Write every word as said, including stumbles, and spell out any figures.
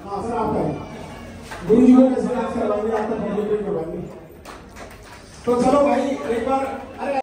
हाँ सर आपका है, गुरु जी को कैसे याद करवाएंगे, आपका करवाएंगे। तो चलो भाई एक बार, अरे